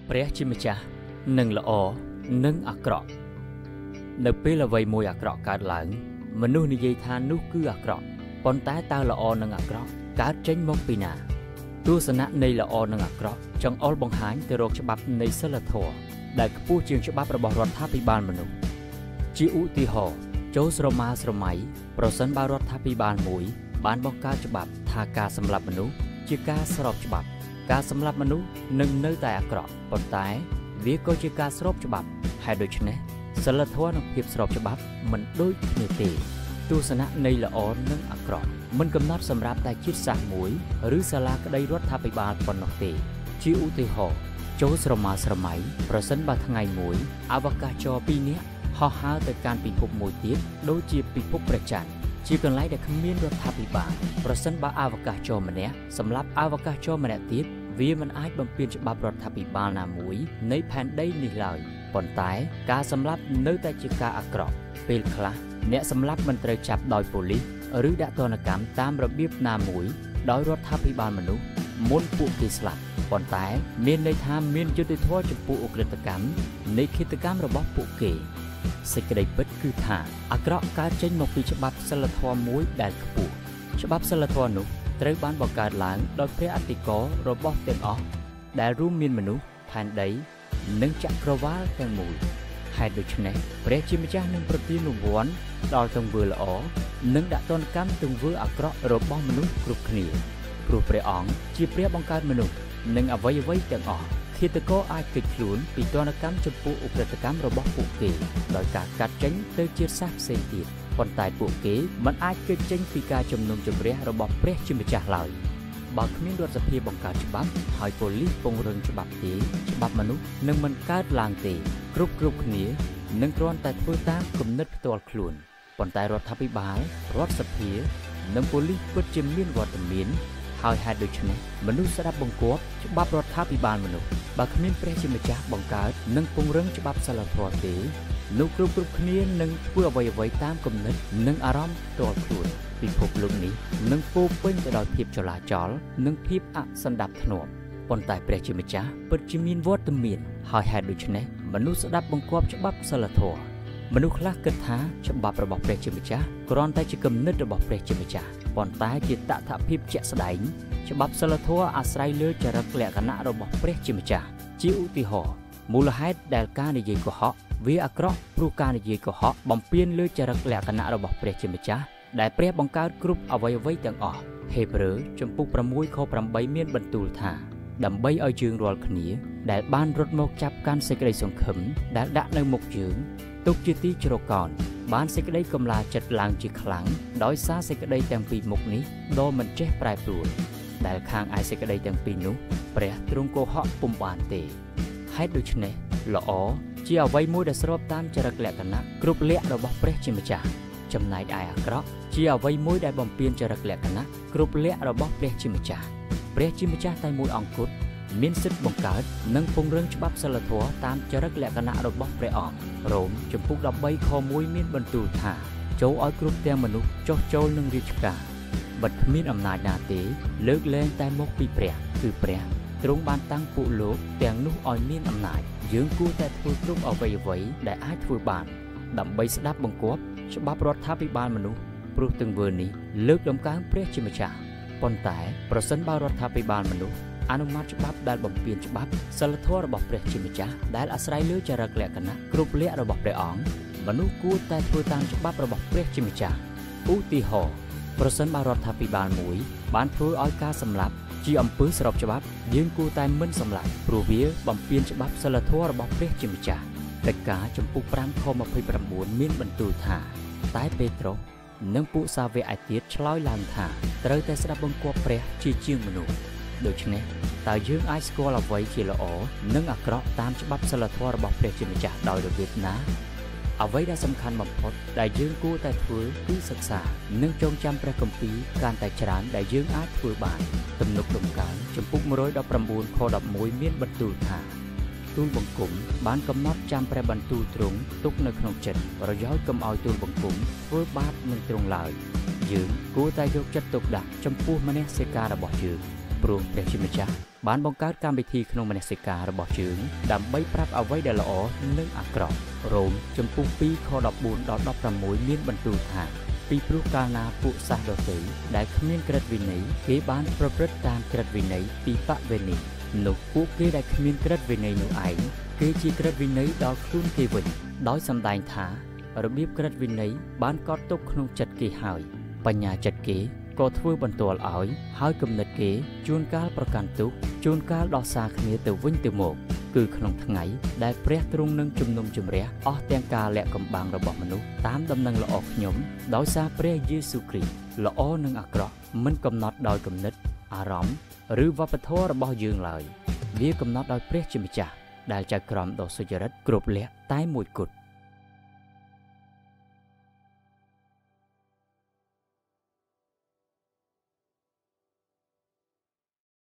ព្រះជាម្ចាស់នឹងល្អនឹងអាក្រក់នៅពេលអ្វីមួយអាក្រក់កើតឡើងមនុស្សនិយាយថានោះគឺអាក្រក់ប៉ុន្តែតើល្អនឹងអាក្រក់កើតចេញមកពីណាទស្សនៈនៃល្អនឹងអាក្រក់ចង្អុលបង្ហាញទៅរកច្បាប់នៃសិលធម៌ដែលខ្ពស់ជាងច្បាប់របស់រដ្ឋាភិបាលមនុស្សជាឧទាហរណ៍ចូលស្រមាស្រមៃប្រសិនបើរដ្ឋាភិបាលមួយបានបង្កើតច្បាប់ថាការសម្លាប់មនុស្សជាការស្របច្បាប់ការសម្លាប់មនុស្សនឹងនៅតែអាក្រក់ប៉ុន្តែវាក៏ជាការស្របច្បាប់ហើយដូច្នេះសិលធម៌និងភាពស្របច្បាប់មិនដូចគ្នាទេទស្សនៈនៃល្អនិងអាក្រក់មិនកំណត់សម្រាប់តែជាតិសាសន៍មួយឬសាលាក្តីរដ្ឋាភិបាលប៉ុណ្ណោះទេជាឧទាហរណ៍ចូលស្រមាស្រមៃប្រសិនបើថ្ងៃមួយអវកាសចរ2នាក់ហោះហើរទៅកាន់ពិភពមួយទៀតដូចជាពិភពព្រះច័ន្ទជាកន្លែងដែលគ្មានរដ្ឋាភិបាលប្រសិនបើអវកាសចរម្នាក់សម្រាប់អវកាសចរម្នាក់ទៀតវាមិនអាចបំពានច្បាប់រដ្ឋាភិបាលណាមួយនៃផែនដីនេះឡើយប៉ុន្តែការសម្លាប់នៅតែជាការអាក្រក់ពេលខ្លះអ្នកសម្លាប់មិនត្រូវចាប់ដោយប៉ូលីសឬដាក់ទណ្ឌកម្មតាមរបៀបណាមួយដោយរដ្ឋាភិបាលមនុស្សមុនពួកគេស្លាប់ប៉ុន្តែមានន័យថាមានយុត្តិធម៌ចំពោះអក្រិតកម្មនៃឃាតកម្មរបស់ពួកគេសេចក្តីពិតគឺថាអាក្រក់កើតចេញមកពីច្បាប់សិលធម៌មួយដែលខ្ពស់ច្បាប់សិលធម៌នោះត្រូវបានបង្កើតឡើងដោយព្រះអធិការរបស់ទាំងអស់ដែលរួមមានមនុស្សផែនដីនិងចក្រវាឡទាំងមូលហេតុដូច្នេះព្រះជាម្ចាស់នឹងប្រទានរង្វាន់ដល់ទង្វើល្អនិងដាក់ទណ្ឌកម្មទង្វើអាក្រក់របស់មនុស្សគ្រប់គ្នាព្រោះព្រះអង្គជាព្រះបង្កើតមនុស្សនិងអ្វីៗទាំងអស់ឃាតករអាចគេចខ្លួនពីទណ្ឌកម្មចំពោះឧក្រិដ្ឋកម្មរបស់ពួកគេដោយការកាត់ចេញទៅជាតិសាសន៍ផ្សេងទៀតប៉ុន្តែពួកគេមិនអាចគេចចេញពីការជំនុំជម្រះរបស់ព្រះជាម្ចាស់ឡើយបើគ្មានរដ្ឋសភាបង្កើតច្បាប់ហើយប៉ូលីសពង្រឹងច្បាប់ទេច្បាប់មនុស្សនឹងមិនកើតឡើងទេគ្រប់គ្នានឹងគ្រាន់តែធ្វើតាមគំនិតផ្ទាល់ខ្លួនប៉ុន្តែរដ្ឋាភិបាលរដ្ឋសភានិងប៉ូលីសពិតជាមានវត្តមានហើយហេតុដូច្នេះមនុស្សស្ដាប់បង្គាប់ច្បាប់រដ្ឋាភិបាលមនុស្សបើគ្មានព្រះជាម្ចាស់បង្កើតនិងពង្រឹងច្បាប់សិលធម៌ទេនោះគ្រប់គ្នានឹងធ្វើអ្វីតាមគំនិតនិងអារម្មណ៍ផ្ទាល់ខ្លួនពិភពលោកនេះនឹងពោពេញទៅដោយភាពចលាចលនិងភាពអសណ្ដាប់ធ្នាប់ប៉ុន្តែព្រះជាម្ចាស់ពិតជាមានវត្តមានហើយហេតុដូច្នេះមនុស្សស្ដាប់បង្គាប់ច្បាប់សិលធម៌មនុស្សខ្លះគិតថាច្បាប់របស់ព្រះជាម្ចាស់គ្រាន់តែជាគំនិតរបស់ព្រះជាម្ចាស់ប៉ុន្តែជាតថភាពជាក់ស្ដែងច្បាប់សិលធម៌អាស្រ័យលើចរិតលក្ខណៈរបស់ព្រះជាម្ចាស់ជាឧទាហរណ៍មូលហេតុដែលការនិយាយកុហកវាអាក្រក់ព្រោះការនិយាយកុហកបំពានលើចរិតលក្ខណៈរបស់ព្រះជាម្ចាស់ដែលព្រះបង្កើតគ្រប់អ្វីទាំងអស់ហេព្រើរចំពុក6ខ8មានបន្ទូលថាដើម្បីឲ្យយើងរាល់គ្នាដែលបានរត់មកចាប់កាន់សេចក្តីសង្ឃឹមដែលដាក់នៅមុខយើងទុកជាទីជ្រកកោនបានសេចក្តីកំឡាចិត្តឡើងជាខ្លាំងដោយសារសេចក្តីទាំងពីរមុខនេះដ៏មិនចេះប្រែប្រួលដែលខាងឯសេចក្តីទាំងពីរនោះព្រះទ្រង់កុហកពុំបានទេហេតុដូច្នេះល្អជាអ្វីមួយដែលស្របតាមចរិតលក្ខណៈគ្រប់លក្ខរបស់ព្រះជាម្ចាស់ចំណែកឯអាក្រក់ជាអ្វីមួយដែលបំពានចរិតលក្ខណៈគ្រប់លក្ខរបស់ព្រះជាម្ចាស់ព្រះជាម្ចាស់តែមួយអង្គគត់មានសិទ្ធិបង្កើតនិងពង្រឹងច្បាប់សិលធម៌តាមចរិតលក្ខណៈរបស់ព្រះអង្គរ៉ូមចំពុក13ខ1មានបន្ទូលថាចូលឲ្យគ្រប់ទាំងមនុស្សចុះចូលនឹងរាជការបិទគ្មានអំណាចណាទេលើកលែងតែមកពីព្រះគឺព្រះទ្រង់បានតាំងពួកលោកទាំងនោះឲ្យមានអំណាចយើងគួរតែធ្វើគ្រប់អ្វីដែលអាចធ្វើបានដើម្បីស្ដាប់បង្គាប់ច្បាប់រដ្ឋាភិបាលមនុស្សព្រោះទង្វើនេះលើកដំកើងព្រះជាម្ចាស់ប៉ុន្តែប្រសិនបើរដ្ឋាភិបាលមនុស្សអនុម័តច្បាប់ដែលបំពានច្បាប់សិលធម៌របស់ព្រះជាម្ចាស់ដែលអាស្រ័យលើចរិតលក្ខណៈគ្រប់លក្ខរបស់ព្រះអង្គមនុស្សគួរតែធ្វើតាមច្បាប់របស់ព្រះជាម្ចាស់ឧទាហរណ៍ប្រសិនបើរដ្ឋាភិបាលមួយបានធ្វើឲ្យការសម្លាប់ជាអំពើស្របច្បាប់យើងគួរតែមិនសម្លាប់ព្រោះវាបំពានច្បាប់សិលធម៌របស់ព្រះជាម្ចាស់កិច្ចការចំពុក5ខ29មានបន្ទូលថាតែពេត្រុសនិងពួកសាវកឯទៀតឆ្លើយឡើងថាត្រូវតែស្ដាប់បង្គាប់ព្រះជាជាងមនុស្សដូច្នេះតើយើងអាចស្គាល់អ្វីជាល្អនិងអាក្រក់តាមច្បាប់សិលធម៌របស់ព្រះជាម្ចាស់ដោយរបៀបណាអ្វីដែលសំខាន់បំផុតដែលយើងគួរតែធ្វើគឺសិក្សានិងចងចាំព្រះគម្ពីរកាន់តែច្រើនដែលយើងអាចធ្វើបានទំនុកដំកើងចំពុក119ខ11មានបន្ទូលថាទូលបង្គំបានកំណត់ចាំព្រះបន្ទូលទ្រង់ទុកនៅក្នុងចិត្តប្រយោជន៍កុំឲ្យទូលបង្គំធ្វើបាបនឹងទ្រង់ឡើយយើងគួរតែយកចិត្តទុកដាក់ចំពោះមនសិការរបស់យើងព្រោះព្រះជាម្ចាស់បានបង្កើតកម្មវិធីក្នុងមនសិការរបស់យើងដើម្បីប្រាប់អ្វីដែលល្អនិងអាក្រក់រ៉ូមចំពុះ2ខ14ដល់16មានបន្ទូលថាពីព្រោះកាលណាពួកសាសដទៃដែលគ្មានក្រឹតវិន័យគេបានប្រព្រឹត្តតាមក្រឹតវិន័យពីបវេនីនោះពួកគេដែលគ្មានក្រឹតវិន័យនោះឯងគេជាក្រឹតវិន័យដល់ខ្លួនគេវិញដោយសម្ដែងថារបៀបក្រឹតវិន័យបានកត់ទុកក្នុងចិត្តគេហើយបញ្ញាចិត្តគេក៏ធ្វើបន្ទាល់ឲ្យហើយគំនិតគេជួនកាលប្រកាន់ទុកជួនកាលដោះសារគ្នាទៅវិញទៅមកគឺក្នុងថ្ងៃដែលព្រះទ្រង់នឹងជំនុំជម្រះអស់ទាំងការលាក់កំបាំងរបស់មនុស្សតាមដំណឹងល្អខ្ញុំដោយសារព្រះយេស៊ូវគ្រីស្ទល្អនិងអាក្រក់មិនកំណត់ដោយគំនិតអារម្មណ៍ឬវប្បធម៌របស់យើងឡើយវាកំណត់ដោយព្រះជាម្ចាស់ដែលចៅក្រមដ៏សុចរិតគ្រប់លក្ខតែមួយគត់